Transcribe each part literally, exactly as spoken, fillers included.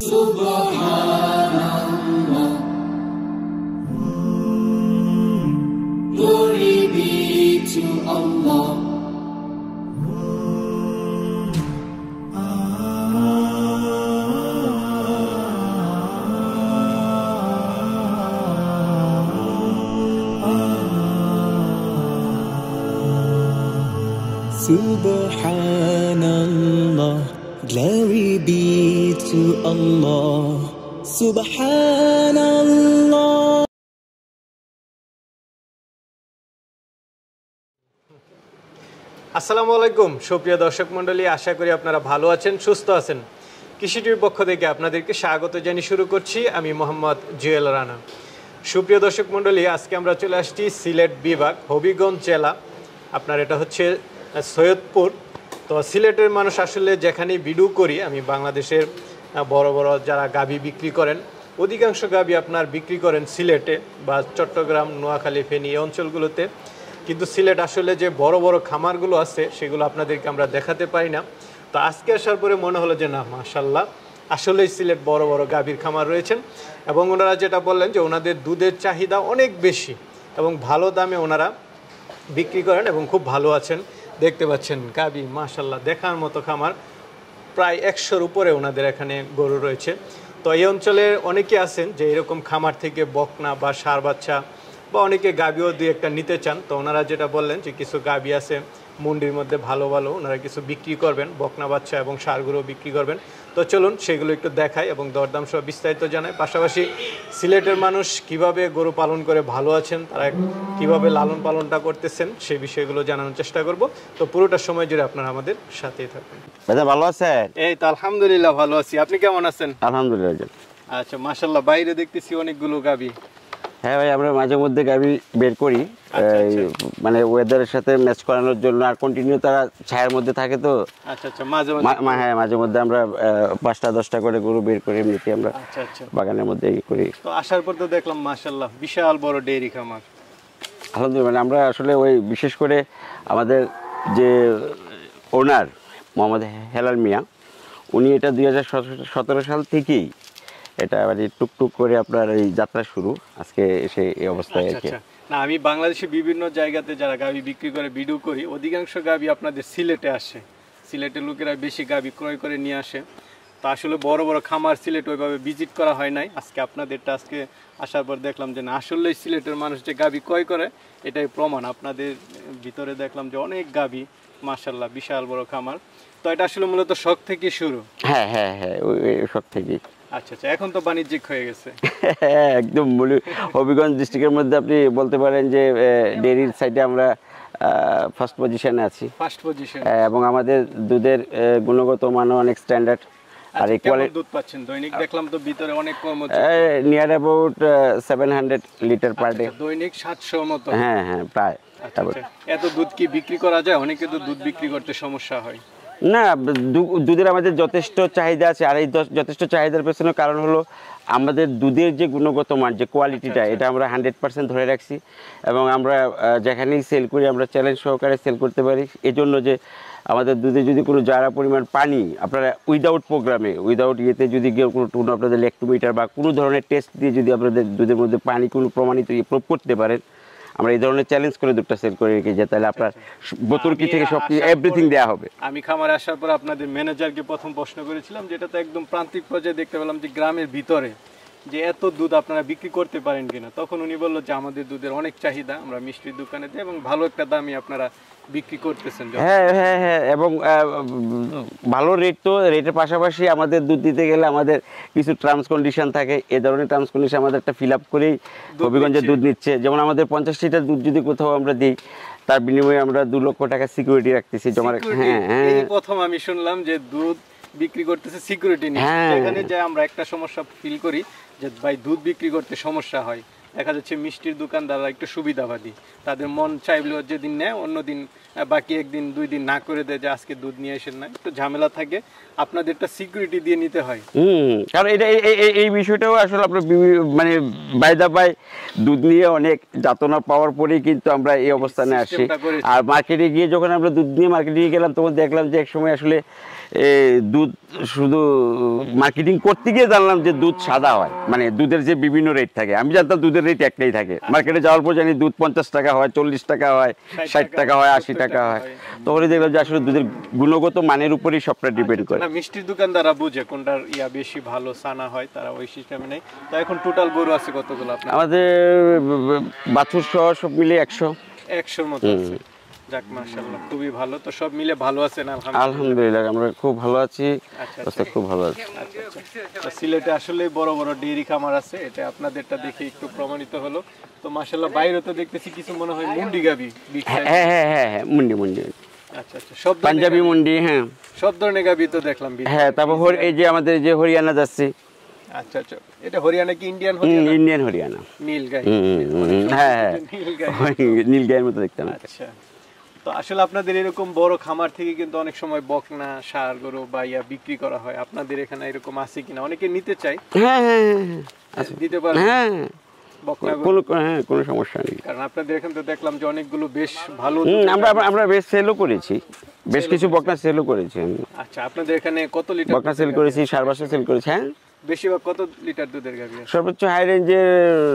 Subhanallah, glory be to Allah. Subhanallah, glory be to Allah. Subhanallah. আসসালামু আলাইকুম সুপ্রিয় দর্শক মণ্ডলী, আশা করি আপনারা ভালো আছেন, সুস্থ আছেন। কৃষিটির পক্ষ থেকে আপনাদেরকে স্বাগত জানিয়ে শুরু করছি আমি মোহাম্মদ জুয়েল রানা। সুপ্রিয় দর্শক মণ্ডলী, আজকে আমরা চলে আসছি সিলেট বিভাগ, হবিগঞ্জ জেলা। আপনার এটা হচ্ছে সৈয়দপুর। তো সিলেটের মানুষ আসলে যেখানেই ভিডিও করি আমি, বাংলাদেশের বড় বড় যারা গাভী বিক্রি করেন, অধিকাংশ গাভী আপনার বিক্রি করেন সিলেটে বা চট্টগ্রাম, নোয়াখালী, ফেনী এই অঞ্চলগুলোতে। কিন্তু সিলেট আসলে যে বড় বড় খামারগুলো আছে সেগুলো আপনাদেরকে আমরা দেখাতে পারি না। তো আজকে আসার পরে মনে হলো যে না, মাশাআল্লাহ, আসলেই সিলেট বড় বড় গাভীর খামার রয়েছেন। এবং ওনারা যেটা বললেন যে ওনাদের দুধের চাহিদা অনেক বেশি এবং ভালো দামে ওনারা বিক্রি করেন এবং খুব ভালো আছেন। দেখতে পাচ্ছেন গাভী, মাশাআল্লাহ, দেখার মতো খামার। প্রায় একশোর উপরে ওনাদের এখানে গরু রয়েছে। তো এই অঞ্চলে অনেকে আছেন যে এরকম খামার থেকে বকনা বা ষাঁড় বাচ্চা বা অনেকে গাভীও দুই একটা নিতে চান। তো ওনারা যেটা বললেন যে কিছু গাভী আছে মন্ডির মধ্যে ভালো ভালো, ওনারা কিছু বিক্রি করবেন, বকনা বাচ্চা এবং ষাঁড়গুলো বিক্রি করবেন। তো চলুন সেগুলো একটু দেখাই এবং দরদাম সহ বিস্তারিত জানাই। পাশাপাশি সিলেটের মানুষ কিভাবে গরু পালন করে ভালো আছেন, তারা কিভাবে লালন পালনটা করতেছেন সেই বিষয়গুলো জানানোর চেষ্টা করব। তো পুরোটা সময় জুড়ে আপনারা আমাদের সাথেই থাকবেন। দাদা ভালো আছেন? এই তো আলহামদুলিল্লাহ ভালো আছি, আপনি কেমন আছেন? আলহামদুলিল্লাহ। আচ্ছা, মাশাআল্লাহ, বাইরে দেখতেছি অনেকগুলো গাভী। হ্যাঁ ভাই, আমরা মাঝে মধ্যে গাভী বের করি, মানে ওয়েদারের সাথে ম্যাচ করানোর জন্য। আর কন্টিনিউ তারা ছায়ার মধ্যে থাকে তো। আচ্ছা আচ্ছা, মাঝে মাঝে হ্যাঁ, মাঝে মধ্যে আমরা পাঁচটা দশটা করে গরু বের করি এমনিতে আমরা বাগানের মধ্যে ই করি। তো আসার পর তো দেখলাম মাশাআল্লাহ বিশাল বড় ডেইরি খামার। আলহামদুলিল্লাহ, মানে আমরা আসলে ওই বিশেষ করে আমাদের যে ওনার মোহাম্মদ হেলাল মিয়া, উনি এটা দুই হাজার সতেরো সাল থেকেই এটা মানে টুকটুক করে আপনার এই যাত্রা শুরু, আজকে এসে এই অবস্থায় আর কি। না, আমি বাংলাদেশে বিভিন্ন জায়গাতে যারা গাভী বিক্রি করে ভিডিও করি, অধিকাংশ গাভী আপনাদের সিলেটে আসে। সিলেটের লোকেরা বেশি গাভী ক্রয় করে নিয়ে আসে। তো আসলে বড় বড় খামার সিলেট ওইভাবে ভিজিট করা হয় নাই। আজকে আপনাদেরটা আজকে আসার পর দেখলাম যে না, আসলেই সিলেটের মানুষ যে গাভী ক্রয় করে এটাই প্রমাণ। আপনাদের ভিতরে দেখলাম যে অনেক গাভী, মাশাআল্লাহ, বিশাল বড় খামার। তো এটা আসলে মূলত শখ থেকে শুরু। হ্যাঁ হ্যাঁ হ্যাঁ, ওই শখ থেকেই। আচ্ছা আচ্ছা, এখন তো বাণিজ্যিক হয়ে গেছে একদম। হবিগঞ্জ ডিস্ট্রিক্টের মধ্যে আপনি বলতে পারেন যে ডেইরির সাইডে আমরা ফার্স্ট পজিশনে আছি। First position. এবং আমাদের দুধের গুণগত মানও অনেক স্ট্যান্ডার্ড। আর এই কোয়ালিটি দুধ পাচ্ছেন দৈনিক দেখলাম তো ভিতরে অনেক কর্মচারী, near about seven hundred litre per day. দৈনিক সাতশো মতো। হ্যাঁ হ্যাঁ, প্রায়। এত দুধ কি বিক্রি করা যায়? অনেকে তো দুধ বিক্রি করতে সমস্যা হয়। না, দুধের আমাদের যথেষ্ট চাহিদা আছে। আর এই যথেষ্ট চাহিদার পেছনে কারণ হলো আমাদের দুধের যে গুণগত মান, যে কোয়ালিটিটা, এটা আমরা হান্ড্রেড পার্সেন্ট ধরে রাখছি। এবং আমরা যেখানেই সেল করি আমরা চ্যালেঞ্জ সহকারে সেল করতে পারি। এই জন্য যে আমাদের দুধে যদি কোনো যারা পরিমাণ পানি আপনারা উইদাউট প্রোগ্রামে, উইদাউট ইয়েতে যদি কেউ কোনো টুন আপনাদের ল্যাক্টোমিটার বা কোনো ধরনের টেস্ট দিয়ে যদি আপনাদের দুধের মধ্যে পানি কোনো প্রমাণিত প্রয়োগ করতে পারেন, আমরা এই ধরনের চ্যালেঞ্জ করে দুধটা সেল করে রেখে যাই। তাহলে আপনার বোতল কি থেকে সব এভরিথিং দেওয়া হবে। আমি খামারে আসার পর আপনাদের ম্যানেজারকে প্রথম প্রশ্ন করেছিলাম, যেটা তো একদম প্রান্তিক পর্যায়ে দেখতে পেলাম যে গ্রামের ভিতরে যে এত দুধ আপনারা বিক্রি করতে পারেন কিনা। তখন উনি বললো যে আমাদের দুধের অনেক চাহিদা, আমরা মিষ্টির দোকানে দিই এবং ভালো একটা দামই আপনারা বিক্রি করতেছেন। হ্যাঁ হ্যাঁ হ্যাঁ, এবং ভালো রেট। তো রেটের পাশাপাশি আমাদের দুধ দিতে গেলে আমাদের কিছু টার্মস কন্ডিশন থাকে। এ ধরনের টার্মস কন্ডিশন আমাদের একটা ফিল আপ করেই হবিগঞ্জে দুধ নিচ্ছে। যেমন আমাদের পঞ্চাশ লিটার দুধ যদি কোথাও আমরা দিই, তার বিনিময়ে আমরা দু লক্ষ টাকা সিকিউরিটি রাখতেছি জমা। হ্যাঁ হ্যাঁ, প্রথম আমি শুনলাম যে দুধ বিক্রি করতেছে সিকিউরিটি নিয়ে। এখানে যে আমরা একটা সমস্যা ফিল করি যে ভাই দুধ বিক্রি করতে সমস্যা হয়, দেখা যাচ্ছে মিষ্টির দোকানদাররা একটু সুবিধাবাদী, তাদের মন চাইলেও যেদিন নেয় অন্য দিন বাকি একদিন দুই দিন না করে দেয় যে আজকে দুধ নিয়ে আসেন না, একটু ঝামেলা থাকে। আপনাদেরটা সিকিউরিটি দিয়ে নিতে হয়। হুম, কারণ এটা এই- এই- এই বিষয়টাও আসলে আপনার বিভি- মানে বাইদা বাই দুধ নিয়ে অনেক যাতনা পাওয়ার পরেই কিন্তু আমরা এই অবস্থানে আসছি। সিস্টেমটা করেছি। আর মার্কেটে গিয়ে যখন আমরা দুধ নিয়ে মার্কেটে গেলাম তখন দেখলাম যে একসময় আসলে এ, দুধ শুধু মার্কেটিং করতে গিয়ে জানলাম যে দুধ সাদা হয়, মানে দুধের যে বিভিন্ন রেট থাকে। আমি জানতাম দুধের রেট একটাই থাকে, মার্কেটে যাওয়ার পর জানি দুধ পঞ্চাশ টাকা হয়, চল্লিশ টাকা হয়, ষাট টাকা হয়, আশি টাকা হয়। তখনই দেখলাম যে আসলে দুধের গুণগত মানের উপরই সবটা ডিপেন্ড করে। না, মিষ্টির দোকানদাররা বুঝে কোনটার ইয়া বেশি ভালো সানা হয়, তারা ওই সিস্টেমে নেই। তো এখন টোটাল গরু আছে কতগুলো আপনার? আমাদের বাছুর সহ সব মিলে একশো একশোর মতো আছে। যাক মাশাআল্লাহ, খুবই ভালো। তো সব মিলে ভালো আছেন? আলহামদুলিল্লাহ। আলহামদুলিল্লাহ আমরা খুব ভালো আছি, আচ্ছা, অবস্থা খুব ভালো আছে। আচ্ছা, আচ্ছা। তো সিলেটে আসলে বড় বড় ডেইরি খামার আছে, এটা আপনাদেরটা দেখে একটু প্রমাণিত হলো। তো মাশাআল্লাহ বাইরে তো দেখতেছি কিছু মনে হয় মুন্ডি গাবি, big size। হ্যাঁ হ্যাঁ হ্যাঁ হ্যাঁ মুন্ডি মুন্ডি আচ্ছা আচ্ছা, সব ধরনের পাঞ্জাবি গাভী- মুন্ডি, হ্যাঁ সব ধরনের গাবি তো দেখলাম। big হ্যাঁ size। তারপর হর- এই যে আমাদের যে হরিয়ানা যাচ্ছে, আচ্ছা আচ্ছা, এটা হরিয়ানা কি ইন্ডিয়ান হরিয়ানা? ইন্ডিয়ান হরিয়ানা। নীল গাই। হুম, হুম, হুম, হ্যাঁ হ্যাঁ নীল গাই। নীল গায়ের মতো দেখতাম। আচ্ছা, তো আসলে আপনাদের এরকম বড় খামার থেকে কিন্তু অনেক সময় বকনা, ষাঁড় গরু বা ইয়া বিক্রি করা হয়। আপনাদের এখানে এরকম আছে কিনা? অনেকে নিতে চায়, হ্যাঁ হ্যাঁ হ্যাঁ হ্যাঁ দিতে পারবে হ্যাঁ বকনা গরু? কোনো হ্যাঁ কোনো সমস্যা নেই। কারণ আপনাদের এখানে তো দেখলাম যে অনেকগুলো বেশ ভালো হুম, দুধের আমরা গাভী। আমরা বেশ সেলও করেছি, বেশ কিছু বকনা সেলও করেছি আমি। আচ্ছা, আপনাদের এখানে কত লিটার বকনা সেল দুধের করেছি, সার বাসা সেল করেছি। হ্যাঁ গাভী? বেশিরভাগ কত লিটার দুধের গাভী আছে? সর্বোচ্চ হাই রেঞ্জের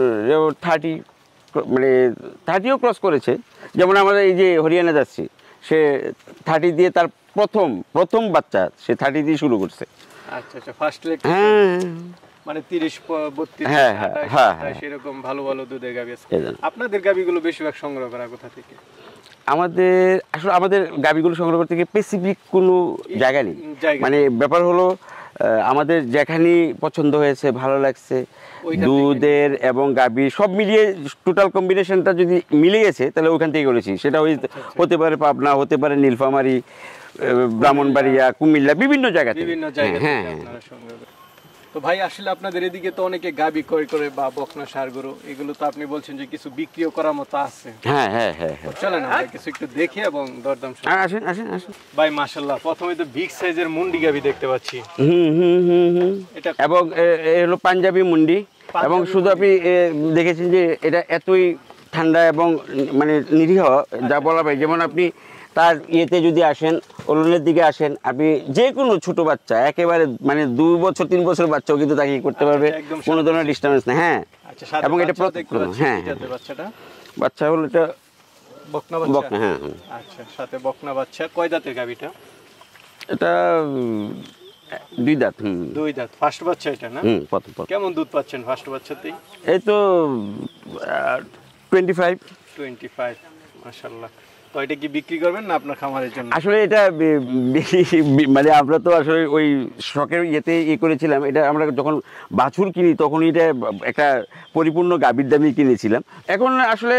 থার্টি, মানে থার্টিও ক্রস করেছে। যেমন আমরা এই যে হরিয়ানা যাচ্ছি, সে থার্টি দিয়ে তার প্রথম প্রথম বাচ্চা সে থার্টি দিয়ে শুরু করছে। আচ্ছা আচ্ছা, ফার্স্ট লেগ হ্যাঁ মানে তিরিশ, বত্রিশ, হ্যাঁ, হ্যাঁ, আঠাশ, হ্যাঁ, আঠাশ এরকম ভালো ভালো দুধের গাভী আছে। এই জন্য। আপনাদের গাভীগুলো বেশিরভাগ সংগ্রহ করা কোথা থেকে? আমাদের আসলে আমাদের গাভীগুলো সংগ্রহ করতে গিয়ে স্পেসিফিক কোনো জায়গা নেই। জায়গা মানে ব্যাপার হলো আহ, আমাদের যেখানে পছন্দ হয়েছে, ভালো লাগছে, ওইখান থেকে দুধের এবং গাভী সব মিলিয়ে টোটাল কম্বিনেশনটা যদি মিলে গেছে তাহলে ওইখান থেকে করেছি। সেটা ওই হতে পারে পাবনা, হতে পারে নীলফামারী, আহ, ব্রাহ্মণবাড়িয়া, কুমিল্লা, বিভিন্ন জায়গা থেকে। বিভিন্ন জায়গা হ্যাঁ থেকে হ্যাঁ আপনারা সংগ্রহ করেন। তো ভাই আসলে আপনাদের এদিকে তো অনেকে গাবি ক্রয় করে বা বকনা, ষাঁড় গরু, এগুলো তো আপনি বলছেন যে কিছু বিক্রিও করার মতো আছে। হ্যাঁ হ্যাঁ হ্যাঁ হ্যাঁ চলেন আমরা কিছু একটু দেখি এবং দরদাম শুনি। আর আসেন আসেন আসেন। ভাই মাশাআল্লাহ, প্রথমে তো বিগ সাইজের মুন্ডি গাবি দেখতে পাচ্ছি। হুম হুম হুম হুম এটা এবং এ- এ হলো পাঞ্জাবি মুন্ডি। এবং শুধু আপনি এ, দেখেছেন যে এটা এতই ঠান্ডা এবং মানে নিরীহ যা বলা হয়। যেমন আপনি তার ইয়েতে যদি আসেন, ওলনের দিকে আসেন, আপনি যে কোনো ছোট বাচ্চা একেবারে মানে দু বছর তিন বছর বাচ্চাও কিন্তু তাকে কি করতে পারবে, আচ্ছা, একদম কোনো ধরনের ডিস্টার্বেন্স নেই। হ্যাঁ আচ্ছা, সাথে এবং এটা বাচ্চাও দেখতে প্রত্যেক পাচ্ছি। হ্যাঁ কি হ্যাঁ জাতের বাচ্চাটা? বাচ্চা হলো এটা বকনা বাচ্চা। বকনা, হ্যাঁ হ্যাঁ আচ্ছা, সাথে বকনা বাচ্চা। কয় দাঁতের গাবিটা? এটা উম, দুই দাঁত। হুম দুই দাঁত, ফার্স্ট বাচ্চা এটা না? হুম প্রথম প্রথম কেমন দুধ পাচ্ছেন ফার্স্ট বাচ্চাতেই? এই তো টোয়েন্টি ফাইভ। টোয়েন্টি ফাইভ, মাশাআল্লাহ। তো এটা কি বিক্রি করবেন না আপনার খামারের জন্য? আসলে এটা বে- বে- বে- মানে আমরা তো আসলে ওই শখের ইয়েতে ইয়ে করেছিলাম। এটা আমরা যখন বাছুর কিনি তখন এটা একটা পরিপূর্ণ গাভীর দামই কিনেছিলাম। এখন আসলে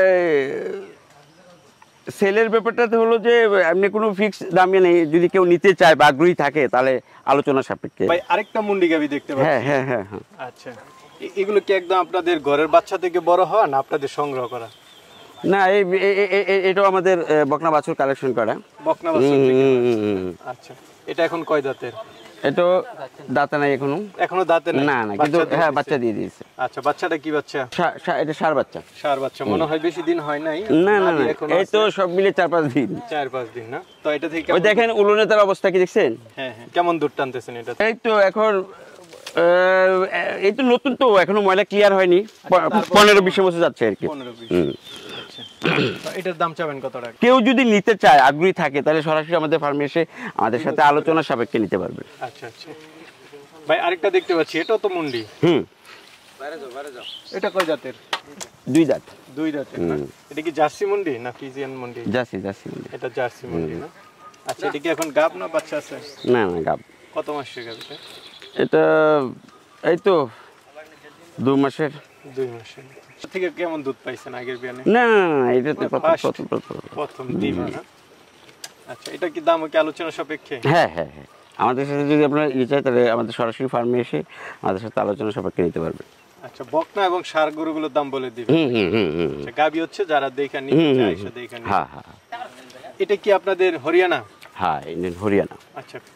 সেলের ব্যাপারটাতে হলো যে এমনি কোনো ফিক্স দামে নেই। যদি কেউ নিতে চায় বা আগ্রহী থাকে তাহলে আলোচনা সাপেক্ষে। ভাই আরেকটা মুন্ডি গাবি দেখতে পাচ্ছি। হ্যাঁ হ্যাঁ হ্যাঁ হ্যাঁ আচ্ছা, এ- এগুলো কি একদম আপনাদের ঘরের বাচ্চা থেকে বড় হয় না আপনাদের সংগ্রহ করা? না এই এ- এ- এ- এ- এটাও আমাদের আহ, বকনা বাছুর কালেকশন করা। বকনা বাচ্চা হুম, থেকে। হুম, হুম, হুম। আচ্ছা, এটা এখন কয় দাঁতের? এটাও দাঁতে নাই এখনো। এখনো দাঁতে নাই? না না কিন্তু বাচ্চা হ্যাঁ দিয়েছে? বাচ্চা দিয়ে দিয়েছে। আচ্ছা, বাচ্চাটা কি বাচ্চা? সা- সা- এটা সার বাচ্চা। ষাঁড় বাচ্চা, মনে হয় বেশি দিন হয় নাই। না না নাভি না এখনো এই তো আছে সব মিলে চার পাঁচ দিন। চার পাঁচ দিন না? তো এটা থেকে ওই কেমন- দেখেন উলনে তার অবস্থা কি দেখছেন? হ্যাঁ হ্যাঁ, কেমন দুধ টানতেছেন এটা? এই তো এখন আহ, এই তো নতুন তো এখনো ময়লা ক্লিয়ার হয়নি। প- তারপর- পনেরো বিশ বছর যাচ্ছে আর কি। পনেরো বিশ। হুম। আচ্ছা, তো এটার দাম চাবেন কত টাকা? কেউ যদি নিতে চায়, আগ্রহী থাকে, তাহলে সরাসরি আমাদের ফার্মে এসে আমাদের সাথে আলোচনা সাপেক্ষে নিতে পারবে। আচ্ছা আচ্ছা ভাই, আরেকটা দেখতে পাচ্ছি, এটাও তো মুন্ডি। হুম এটা কয় জাতের? দুই দাঁত। দুই দাঁতের না? এটা কি জার্সি মুন্ডি না ফিজিয়ান মুন্ডি? যাচ্ছি যাচ্ছি এটা জার্সি মুন্ডি না? আচ্ছা, এটা কি এখন গাব না বাচ্চা আছে? না না গাব। কত মাসের গাব এটা? এটা এই তো দু মাসের। দুই মাসের। এর থেকে কেমন দুধ পাইছেন আগের বিয়ানে? না না না এটা তো প্রথম First? প্রথম প্রথম। প্রথম দিবা না? আচ্ছা, এটা কি দাম কি আলোচনা সাপেক্ষে? হ্যাঁ হ্যাঁ হ্যাঁ আমাদের সাথে যদি আপনারা ইয়ে চাই তাহলে আমাদের সরাসরি ফার্মে এসে আমাদের সাথে আলোচনা সাপেক্ষে নিতে পারবে। আচ্ছা, বকনা এবং ষাঁড় গরুগুলোর দাম বলে দিবেন। হুম হুম হুম হুম আচ্ছা, গাবি হচ্ছে যারা দেখা নিতে হুম, চায় হুম, সে দেখা নিবে। হ্যাঁ হ্যাঁ এটা কি আপনাদের হরিয়ানা? হ্যাঁ ইন্ডিয়ান হরিয়ানা। আচ্ছা,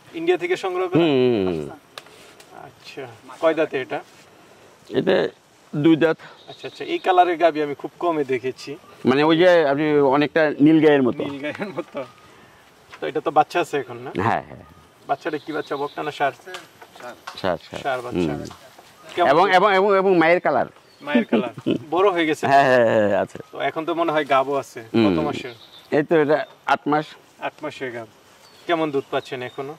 ইন্ডিয়া থেকে সংগ্রহ করা? হুম আচ্ছা, কয় দাঁতে এটা? এটা দুই দাঁত। আচ্ছা আচ্ছা, এই কালারের গাবি আমি খুব কমে দেখেছি, মানে ওই যে আপনি অনেকটা নীল গায়ের মতো। নীল গায়ের মতো। তো এটা তো বাচ্চা আছে এখন না? হ্যাঁ হ্যাঁ। বাচ্চাটা কি বাচ্চা, বকনা না ষাঁড়? ষাঁড় ষাঁড়। ষাঁড় বাচ্চা। হুম। কেমন এবং কি- এবং এবং এবং মায়ের কালার। মায়ের কালার বড় হয়ে গেছে? হ্যাঁ হ্যাঁ হ্যাঁ আছে। তো এখন তো মনে হয় গাবও আছে। হুম। কত মাসের? এই তো এটা আট মাস। আট মাসের গাব। কেমন দুধ পাচ্ছেন এখনো?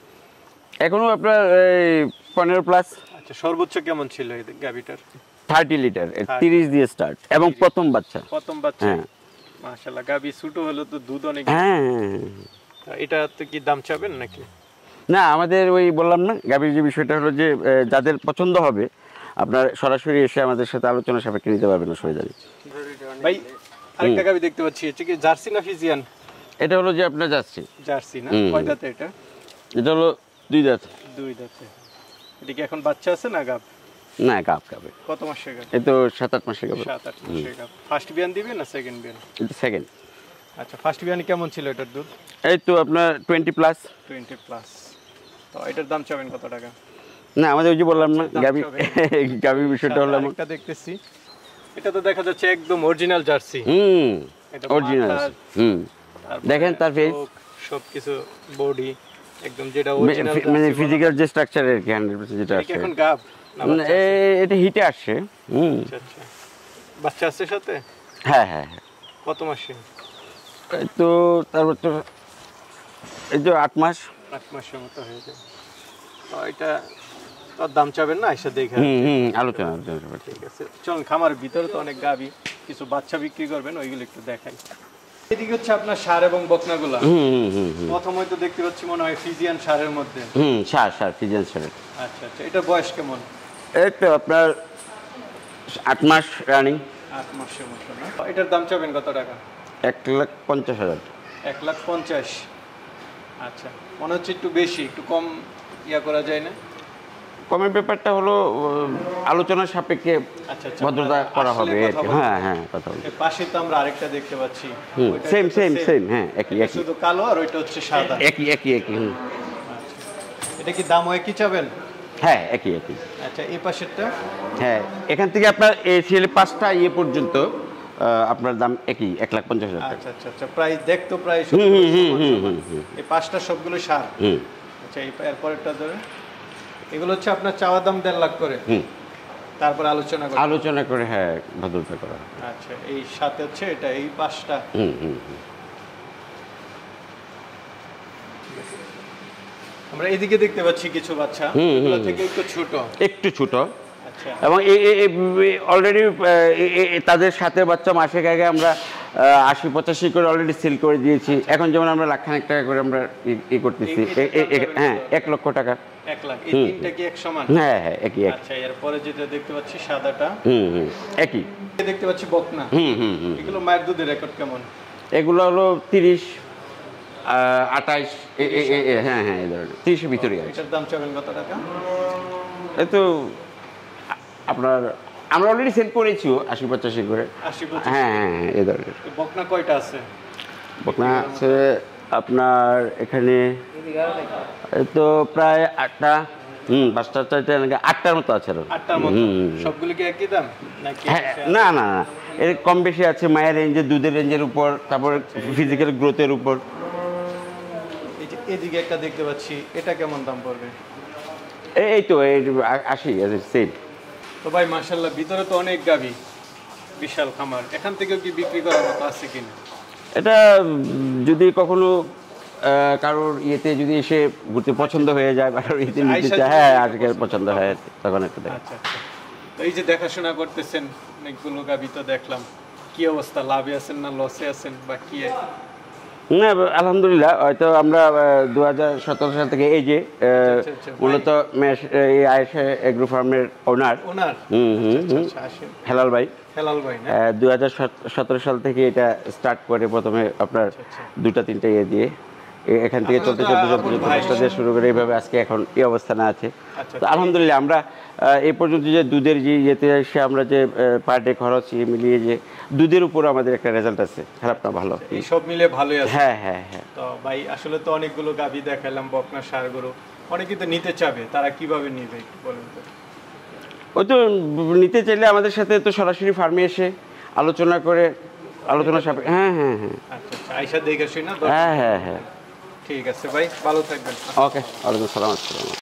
এখনো আপনার এই পনেরো প্লাস। আচ্ছা, সর্বোচ্চ কেমন ছিল এই গাবিটার? থার্টি লিটার, তিরিশ দিয়ে স্টার্ট এবং প্রথম বাচ্চা। প্রথম বাচ্চা? হ্যাঁ। মাশাআল্লাহ, গাবি ছোট হলো তো দুধ অনেক। হ্যাঁ। তা এটা তো কি দাম চাবেন নাকি? না, আমাদের ওই বললাম না, গাভীর যে বিষয়টা হলো যে আহ, যাদের পছন্দ হবে আপনার সরাসরি এসে আমাদের সাথে আলোচনা সাপেক্ষে নিতে পারবেন, অসুবিধা নেই। ভাই আরেকটা গাবি দেখতে পাচ্ছি, এটা কি জার্সি না ফিজিয়ান? এটা হলো যে আপনার যাচ্ছে, জার্সি না? হুম। কয় দাঁতে এটা? এটা হলো দুই দাঁত। দুই দাঁতে। এটা কি এখন বাচ্চা আছে না গাব? না, গাব গাবে। কত মাসের গাব? এই তো সাত আট মাসের গাবে। সাত আট মাসের গাব। ফার্স্ট বিয়ান দিবে না সেকেন্ড বিয়ান? এটা সেকেন্ড। আচ্ছা, ফার্স্ট বিয়ানে কেমন ছিল এটার দুধ? এই তো আপনার টোয়েন্টি প্লাস। Twenty plus. তো এটার দাম চাবেন কত টাকা? না, আমাদের ওই যে বললাম না, দাম গাভী হবে। গাভীর বিষয়টা হলো এমন। আরেকটা দেখতেছি, এটা তো দেখা যাচ্ছে একদম অরিজিনাল জার্সি। হুম, এটা অরিজিনাল। মাথা, হুম, তারপরে দেখেন তার ফেস, চোখ, সবকিছু বডি একদম যেটা অরিজিনাল। মানে ফিজিক্যাল যে স্ট্রাকচার আর কি হান্ড্রেড পার্সেন্ট যেটা এটা কি আছে। এখন গাব না না, বাচ্চা আছে? এ- এটা হিটে আসছে। হুম, আচ্ছা আচ্ছা, বাচ্চা আছে সাথে? হ্যাঁ হ্যাঁ হ্যাঁ। কত মাসে? এই তো তারপর তো এই যে আট মাস। আট মাসের মতো হয়ে যায়। তো এটা তোর দাম চাবেন না, এসে দেখে? হুম হুম, আলোচনা আলোচনা করবো। ঠিক আছে, চলুন। খামারের ভিতরে তো অনেক গাবি, কিছু বাচ্চা বিক্রি করবেন, ওইগুলো একটু দেখাই। এদিকে হচ্ছে আপনার ষাঁড় এবং বকনাগুলা। হুম হুম হুম হুম প্রথম হয়তো দেখতে পাচ্ছি মনে হয় ফিজিয়ান ষাঁড়ের মধ্যে। হুম, সার সার ফিজিয়ান সারের। আচ্ছা আচ্ছা, এটা বয়স কেমন? এই তো আপনার আট মাস রানিং। আট মাসের মতো না? এটার দাম চাবেন কত টাকা? এক লাখ পঞ্চাশ হাজার। এক লাখ পঞ্চাশ। আচ্ছা, মনে হচ্ছে একটু বেশি, একটু কম ইয়া করা যায় না? কমের ব্যাপারটা হলো উম, আলোচনার সাপেক্ষে আচ্ছা আচ্ছা, ভদ্রতা করা আসলে হবে আর কথা কি। বলতে হ্যাঁ হবে। হ্যাঁ, কথা বলবো। এর পাশে তো আমরা আরেকটা দেখতে পাচ্ছি। হুম, ওইটা সেম তো সেম same। সেম, হ্যাঁ, একই এটা একই শুধু কালো আর ওইটা হচ্ছে সাদা। একই একই একই। হুম, এটা কি দাম একই চাবেন? হ্যাঁ, একই একই। আচ্ছা, এই পাশেরটা? হ্যাঁ, এখান থেকে আপনার এই সিএল পাঁচটা ইয়ে পর্যন্ত আহ, আপনার দাম একই, এক লাখ পঞ্চাশ হাজার টাকা। আচ্ছা আচ্ছা আচ্ছা, প্রায় দেখতো প্রায় হুম সবগুলো হুম হুম সমান হুম সমান। হুম হুম এই পাঁচটা সবগুলো সার। হুম আচ্ছা, এই এরপরেরটা ধরে এগুলো হচ্ছে আপনার চাওয়া দাম দেড় লাখ করে, হুম। তারপর আলোচনা করে। আলোচনা করে, হ্যাঁ, ভদ্রতা করা। আচ্ছা, এই সাথে হচ্ছে এটা, এই পাঁচটা। হুম হুম হুম। আমরা এদিকে দেখতে পাচ্ছি কিছু বাচ্চা, হুম, হুম, এগুলো হুম। থেকে একটু ছোট। একটু ছোট আচ্ছা এবং অলরেডি তাদের সাথে বাচ্চা মাসেক আগে আমরা আশি পঁচাশি করে অলরেডি সেল করে দিয়েছি। এখন যেমন আমরা লাখ খানেক টাকা করে আমরা ই- ই করতেছি। এই- এই- এ- এ- এ- হ্যাঁ, এক লক্ষ টাকা। এক লাখ। এই হুম। তিনটা কি এক সমান? হ্যাঁ হ্যাঁ, একই একই। আচ্ছা, এরপরে যেটা দেখতে পাচ্ছি সাদাটা, হুম হুম, একই। দেখতে পাচ্ছি বকনা। হুম হুম হুম। এগুলো মায়ের দুধের রেকর্ড কেমন? এগুলো হলো তিরিশ, আঠাইশ, হ্যাঁ হ্যাঁ, এই ধরনের তিরিশের ভিতরে আছে। এটার দাম চাবেন কত টাকা? এই তো আ- আপনার আমরা অলরেডি সেল করেছিও আশি পঁচাশি করে। আশি পঁচিশ। হ্যাঁ হ্যাঁ হ্যাঁ, এই ধরনের। এই বকনা কয়টা আছে? বকনা আছে আপনার এখানে এই তো প্রায় আটটা, হুম, পাঁচটা চারটে নাকি আটটার মতো আছে আরো। আটটার মতো। হুম, হুম, হুম। সবগুলো কি একই দাম নাকি? হ্যাঁ, না না না, এর কম বেশি আছে মায়ের রেঞ্জের, দুধের রেঞ্জের উপর, তারপর ফিজিক্যাল গ্রোথের উপর। এই যে এদিকে একটা দেখতে পাচ্ছি, এটা কেমন দাম পড়বে? এই এই তো এই আ- আশি সেম। তো ভাই মাশাআল্লাহ, ভিতরে তো অনেক গাভী, বিশাল খামার। এখান থেকেও কি বিক্রি করার মতো আছে কিনা? এটা উম, যদি কখনো আহ, কারোর ইয়েতে যদি এসে ঘুরতে পছন্দ হয়ে যায় বা কারোর ইয়েতে নিতে আইসা চায়, যদি হ্যাঁ, দেখতে আজকে পছন্দ পছন্দ হয় তখন একটু দেখ। আচ্ছা আচ্ছা। তো এই যে দেখাশোনা করতেছেন অনেকগুলো গাভী, তো দেখলাম কি অবস্থা, লাভে আছেন না লসে আছেন বা কি? না, আলহামদুলিল্লাহ, হয়তো আমরা দু হাজার সতেরো সাল থেকে এই যে আহ, আচ্ছা, আচ্ছা, মূলত মেশ- এই আয়েশা এগ্রো ফার্মের ওনার ওনার? হুম হুম আচ্ছা হুম আচ্ছা, আসেন। হেলাল ভাই হেলাল ভাই না? দু হাজার সতেরো সাল থেকে এটা স্টার্ট করে প্রথমে আপনার আচ্ছা। দুটা তিনটা ইয়ে দিয়ে এ- এখান থেকে চলতে চলতে চলতে চলতে দশটা দিয়ে শুরু করে এইভাবে আজকে এখন এই অবস্থানে আছে। আচ্ছা, তো আলহামদুলিল্লাহ আমরা আহ, এই পর্যন্ত যে দুধের যে ইয়েতে এসে আমরা যে পার ডে খরচ ইয়ে মিলিয়ে যে দুধের উপর আমাদের একটা রেজাল্ট আছে, খারাপ না ভালো। এই সব মিলে ভালোই আছে। হ্যাঁ হ্যাঁ হ্যাঁ তো ভাই আসলে তো অনেকগুলো গাভী দেখালাম, বকনা ষাঁড় গরু, অনেকে তো নিতে চাবে, তারা কিভাবে নিবে একটু বলেন তো। ওই তো নিতে চাইলে আমাদের সাথে তো সরাসরি ফার্মে এসে আলোচনা করে আলোচনা সাপেক্ষে, হ্যাঁ হ্যাঁ হ্যাঁ আচ্ছা আচ্ছা, আইসা দেখে শুই না। হ্যাঁ হ্যাঁ হ্যাঁ ঠিক আছে ভাই, ভালো থাকবেন। ওকে, ওয়ালাইকুম সালাম। আসসালাম।